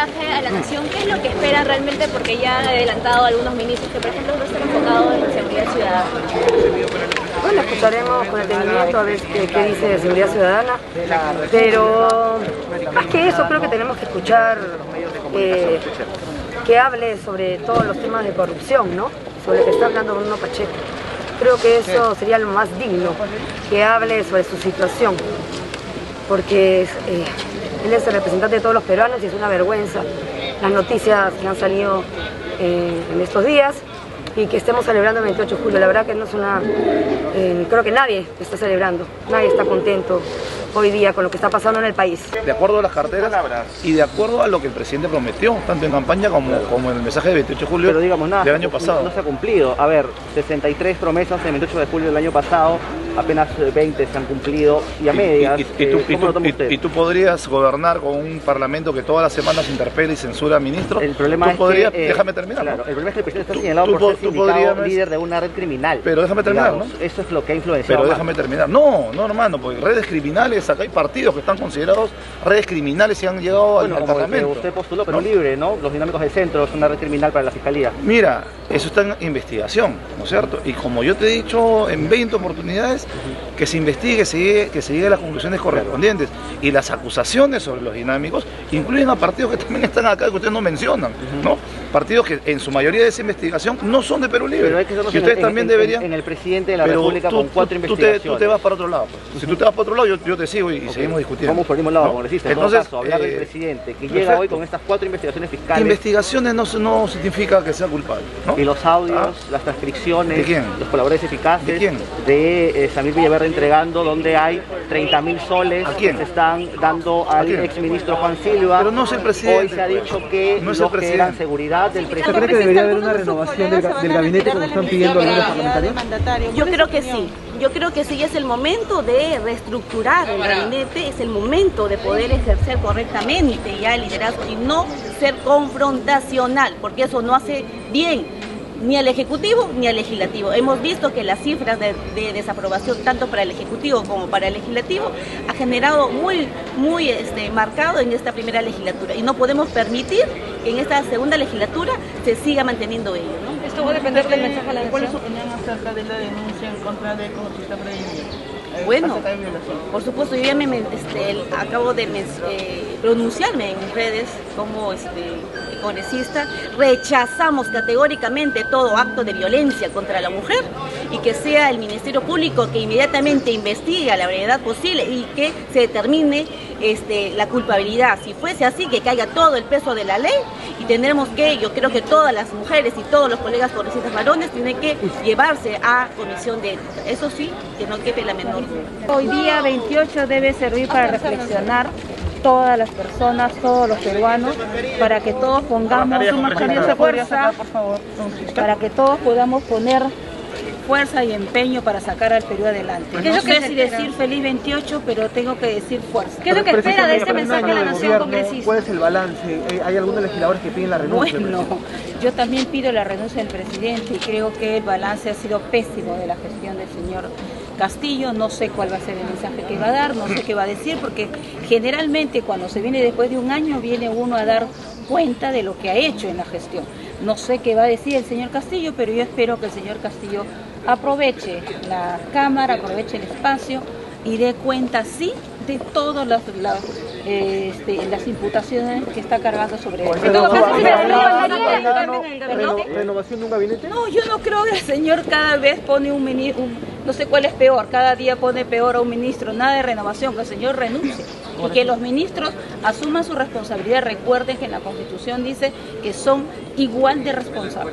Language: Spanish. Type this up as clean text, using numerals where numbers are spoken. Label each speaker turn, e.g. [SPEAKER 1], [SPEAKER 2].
[SPEAKER 1] mensaje a la nación? ¿Qué es lo que espera realmente? Porque ya ha adelantado algunos ministros que, por ejemplo, no están enfocados en seguridad ciudadana.
[SPEAKER 2] Bueno, escucharemos con detenimiento a ver qué dice de seguridad ciudadana, pero más que eso creo que tenemos que escuchar que hable sobre todos los temas de corrupción, ¿no? Sobre lo que está hablando Bruno Pacheco. Creo que eso sería lo más digno, que hable sobre su situación, porque él es el representante de todos los peruanos y es una vergüenza las noticias que han salido en estos días y que estemos celebrando el 28 de julio. La verdad que no es una... creo que nadie está celebrando, nadie está contento hoy día con lo que está pasando en el país.
[SPEAKER 3] De acuerdo a las carteras y de acuerdo a lo que el presidente prometió, tanto en campaña como en el mensaje del 28 de julio
[SPEAKER 4] pero digamos, nada,
[SPEAKER 3] del año pasado.
[SPEAKER 4] No se ha cumplido. A ver, 63 promesas el 28 de julio del año pasado, apenas 20 se han cumplido y a medias.
[SPEAKER 3] ¿Y tú podrías gobernar con un parlamento que todas las semanas interpela y censura a ministros?
[SPEAKER 4] El problema es
[SPEAKER 3] que...
[SPEAKER 4] déjame
[SPEAKER 3] terminar.
[SPEAKER 4] Claro, el problema es que el presidente está señalado por ser sindicado líder de una red criminal.
[SPEAKER 3] Pero déjame terminar, ¿no?
[SPEAKER 4] Eso es lo que ha influenciado.
[SPEAKER 3] Pero déjame terminar. No, hermano, porque redes criminales, acá hay partidos que están considerados redes criminales y han llegado al parlamento.
[SPEAKER 4] Usted postuló, pero libre, ¿no? Los Dinámicos del Centro son una red criminal para la Fiscalía.
[SPEAKER 3] Mira, eso está en investigación, ¿no es cierto? Y como yo te he dicho en 20 oportunidades, que se investigue, que se llegue a las conclusiones correspondientes. Y las acusaciones sobre los dinámicos incluyen a partidos que también están acá, que ustedes no mencionan, ¿no? Partidos que en su mayoría de esa investigación no son de Perú Libre.
[SPEAKER 4] Pero hay que
[SPEAKER 3] y ustedes también deberían...
[SPEAKER 4] En el presidente de la República con 4 investigaciones.
[SPEAKER 3] Tú te vas para otro lado. Pues. Si tú te vas para otro lado, yo te sigo y seguimos discutiendo.
[SPEAKER 4] Vamos por el mismo lado,
[SPEAKER 3] ¿no?
[SPEAKER 4] congresista.
[SPEAKER 3] Entonces,
[SPEAKER 4] caso, hablar del presidente que llega hoy con estas 4 investigaciones fiscales.
[SPEAKER 3] Investigaciones no significa que sea culpable, ¿no?
[SPEAKER 4] Y los audios, las transcripciones,
[SPEAKER 3] ¿de quién?
[SPEAKER 4] Los colaboradores eficaces.
[SPEAKER 3] ¿De quién?
[SPEAKER 4] De Samir Villaverde entregando donde hay 30.000 soles que se están dando al exministro Juan Silva.
[SPEAKER 3] Pero no es el presidente.
[SPEAKER 4] Hoy se ha dicho que
[SPEAKER 3] no es
[SPEAKER 4] los que eran seguridad del presidente.
[SPEAKER 5] ¿Usted cree que debería haber una renovación del gabinete como están pidiendo algunos parlamentarios?
[SPEAKER 1] Yo creo que sí. Yo creo que sí, es el momento de reestructurar el gabinete, es el momento de poder ejercer correctamente ya el liderazgo y no ser confrontacional, porque eso no hace bien ni al Ejecutivo ni al Legislativo. Hemos visto que las cifras de desaprobación tanto para el Ejecutivo como para el Legislativo ha generado muy marcado en esta primera legislatura y no podemos permitir que en esta segunda legislatura se siga manteniendo ello, ¿no?
[SPEAKER 6] Esto va a depender del mensaje a la nación. ¿Cuál es su opinión acerca de la denuncia en contra de congresista Freddy?
[SPEAKER 1] Bueno, por supuesto, yo ya acabo de pronunciarme en mis redes como congresista. Rechazamos categóricamente todo acto de violencia contra la mujer y que sea el Ministerio Público que inmediatamente investigue a la brevedad posible y que se determine la culpabilidad. Si fuese así, que caiga todo el peso de la ley y tendremos que, yo creo que todas las mujeres y todos los colegas congresistas varones tienen que llevarse a comisión de ética. Eso sí, que no quepe la menor duda.
[SPEAKER 7] Hoy día 28 debe servir para reflexionar todas las personas, todos los peruanos, para que todos pongamos una fuerza, para que todos podamos poner fuerza y empeño para sacar al Perú adelante. No sé si decir feliz 28, pero tengo que decir fuerza.
[SPEAKER 5] ¿Qué es lo que espera de este mensaje a la nación congresista? ¿Cuál es el balance? ¿Hay algunos legisladores que piden la renuncia?
[SPEAKER 7] Bueno, yo también pido la renuncia del presidente y creo que el balance ha sido pésimo de la gestión del señor Castillo. No sé cuál va a ser el mensaje que va a dar, no sé qué va a decir, porque generalmente cuando se viene después de un año viene uno a dar cuenta de lo que ha hecho en la gestión. No sé qué va a decir el señor Castillo, pero yo espero que el señor Castillo aproveche la Cámara, aproveche el espacio y dé cuenta, sí, de todas las imputaciones que está cargando sobre él.
[SPEAKER 5] ¿Renovación de un gabinete?
[SPEAKER 7] No, yo no creo que el señor cada vez pone un ministro, no sé cuál es peor, cada día pone peor a un ministro, nada de renovación, que el señor renuncie y que los ministros asuman su responsabilidad. Recuerden que en la Constitución dice que son igual de responsables.